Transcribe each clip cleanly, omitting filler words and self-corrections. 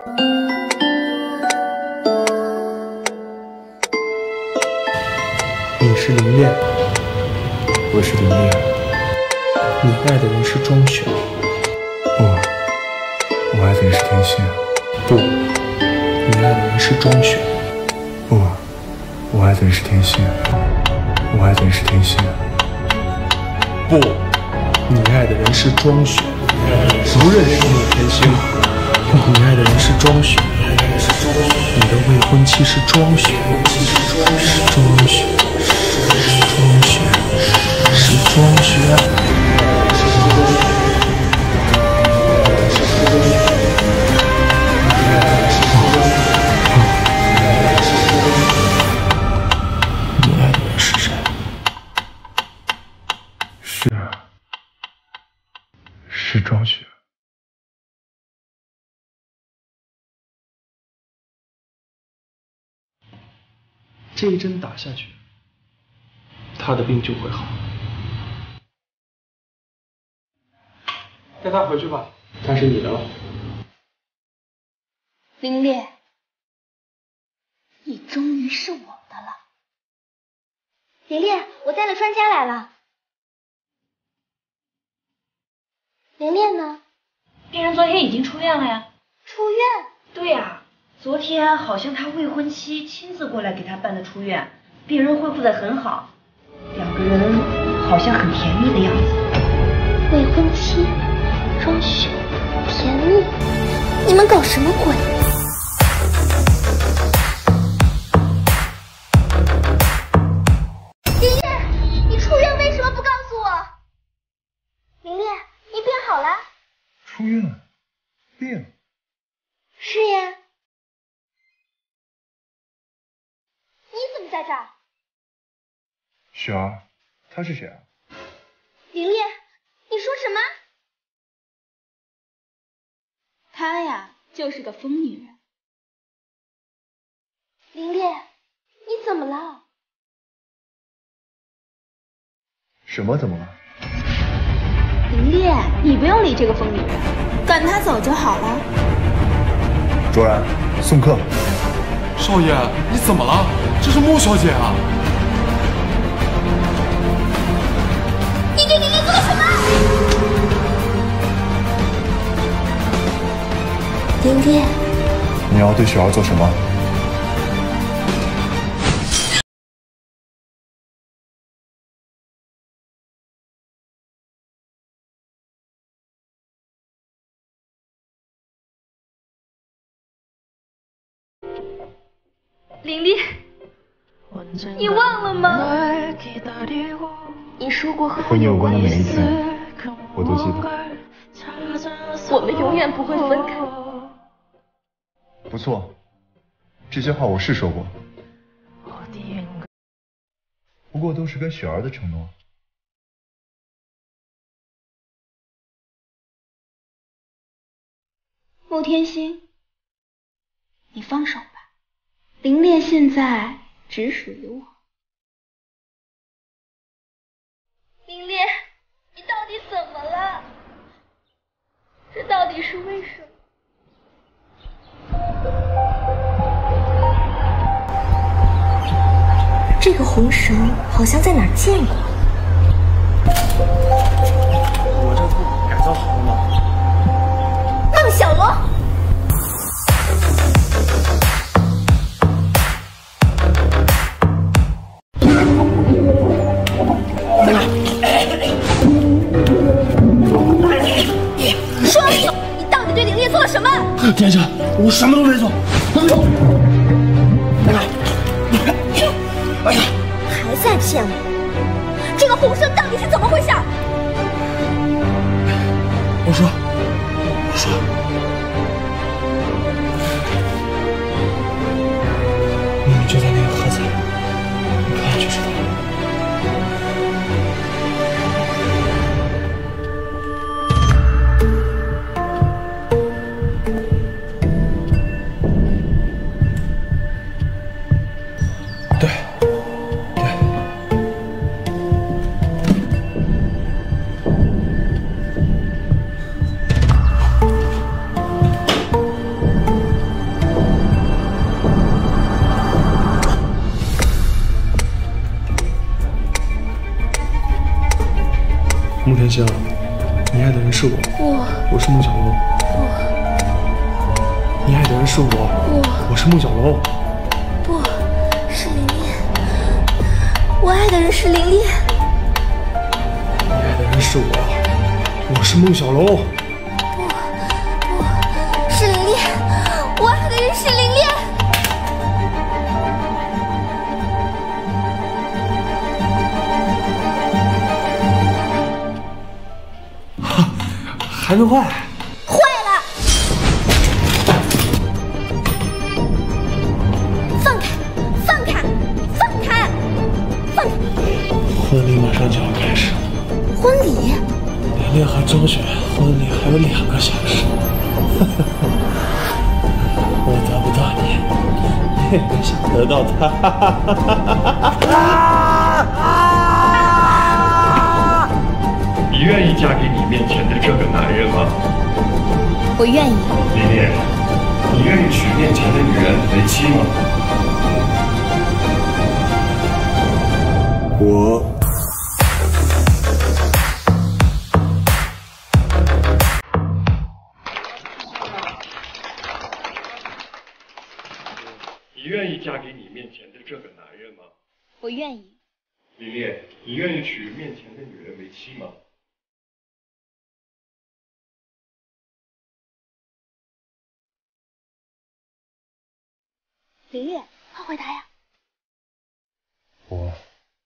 你是林恋， 我是林恋。 你爱的人是庄雪。 不，我爱的人是天心。 不，你爱的人是庄雪。 不，我爱的人是天心。我爱的人是天心。 不，你爱的人是庄雪。不认识你天心。你爱的人是庄雪。你的未婚妻是庄雪。是庄雪。庄雪，是庄雪。你爱的人是谁？ 是庄雪。 这一针打下去，他的病就会好。带他回去吧，他是你的了。 林烈，你终于是我的了。 林烈，我带了专家来了。林烈呢？ 病人昨天已经出院了呀。 出院？ 对呀，昨天好像他未婚妻亲自过来给他办的出院，病人恢复得很好，两个人好像很甜蜜的样子。 未婚妻，庄雪，甜蜜，你们搞什么鬼？林烈，你出院为什么不告诉我？林烈，你病好了？ 出院？病？ 是呀。你怎么在这儿？ 雪儿，她是谁啊？ 林烈，你说什么？ 她呀，就是个疯女人。 林烈，你怎么了？ 什么怎么了？ 林烈，你不用理这个疯女人，赶她走就好了。 卓然，送客。 少爷，你怎么了？这是穆小姐啊！ 你对林烈做了什么？林烈， 你要对雪儿做什么？ 林烈，你忘了吗？你说过和你有关的每一天，我都记得。 我们永远不会分开。 不错，这些话我是说过，不过都是跟雪儿的承诺。 穆天星，你放手吧。林烈现在只属于我。 林烈，你到底怎么了？这到底是为什么？ 这个红绳好像在哪儿见过。 我这铺改造好了吗？ 孟小罗。 说，你到底对林烈做了什么？ 殿下，我什么都没做。 还在骗我？这个红绳到底是怎么回事？ 我说，秘密就在那个盒子里，你看就知道了。 天香，你爱的人是我，我是孟小楼。你爱的人是我是孟小楼。 不，是琳琳。我爱的人是琳琳。 你爱的人是我是孟小楼。 不，是琳琳。我爱的人是琳琳。 还没坏？ 坏了！放开！放开！放开！放开！ 婚礼马上就要开始了。 婚礼？ 琳琳和周雪婚礼还有2个小时。我得不到你，你也别想得到他。 你愿意嫁给你面前的这个男人吗？ 我愿意。 琳琳，你愿意娶面前的女人为妻吗？你愿意嫁给你面前的这个男人吗？ 我愿意。 琳琳，你愿意娶面前的女人为妻吗？ 林月，快回答呀！ 我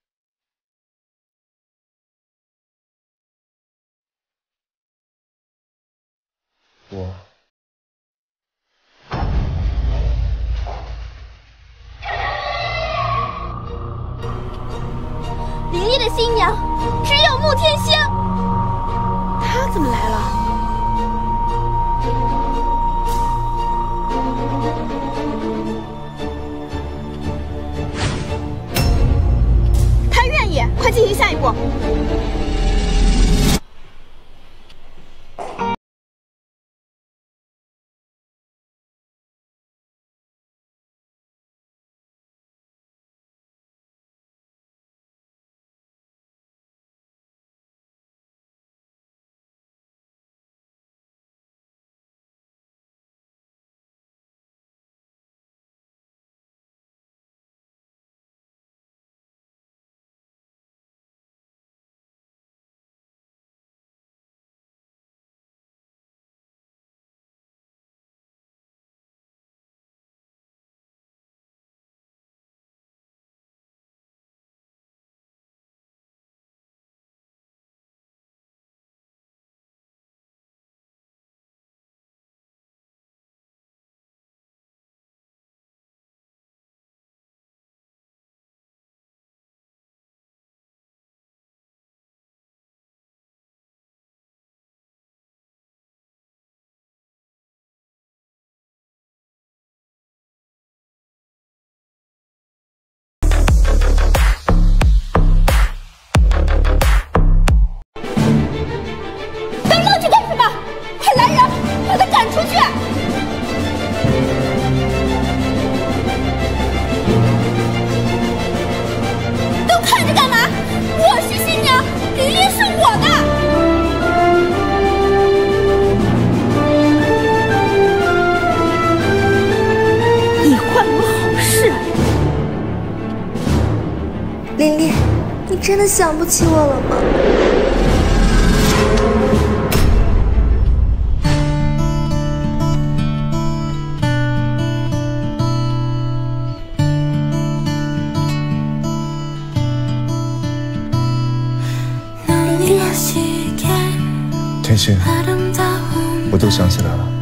林丽的新娘只有穆天星，她怎么来了？她愿意，快进行下一步。 琳琳，你真的想不起我了吗？ 天心，我都想起来了。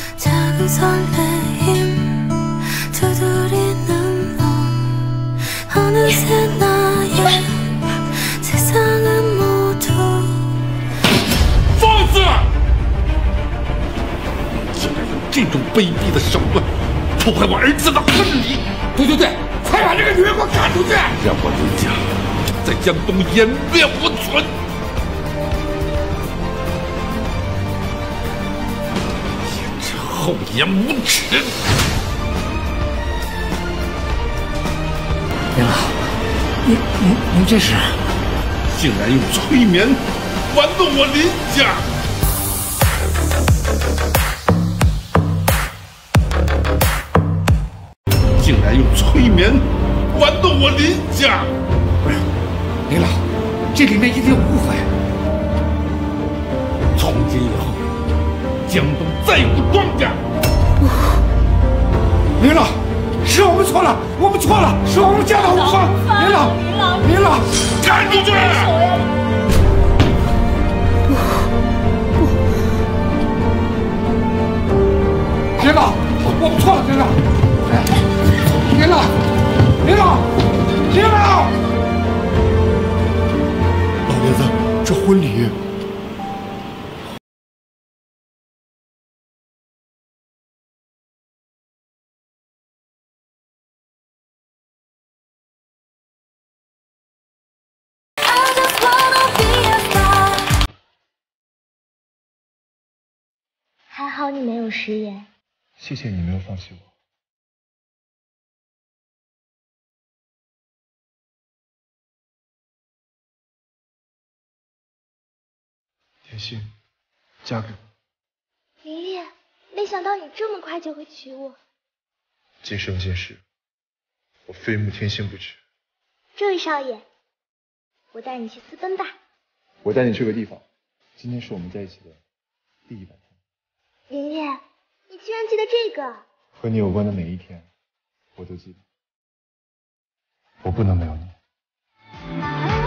放肆！竟然用这种卑鄙的手段破坏我儿子的婚礼！对，快把这个女人给我赶出去！让我陆家在江东颜面无存！厚颜无耻！ 您好，您这是？ 竟然用催眠玩弄我林家。竟然用催眠玩弄我林家！ 林老，这里面一定有误会。 从今以后，江东再无庄家。 林老，是我们错了，我们错了，是我们家的无错。林老， 赶出去！ 林老，我们错了，林老。林老， 老爷子，这婚礼。 还好你没有食言。 谢谢你没有放弃我。甜心，嫁给我。 林烈，没想到你这么快就会娶我。 今生今世，我非慕甜心不娶。 这位少爷，我带你去私奔吧。 我带你去个地方，今天是我们在一起的第100天。 林烈，你居然记得这个？ 和你有关的每一天，我都记得。我不能没有你。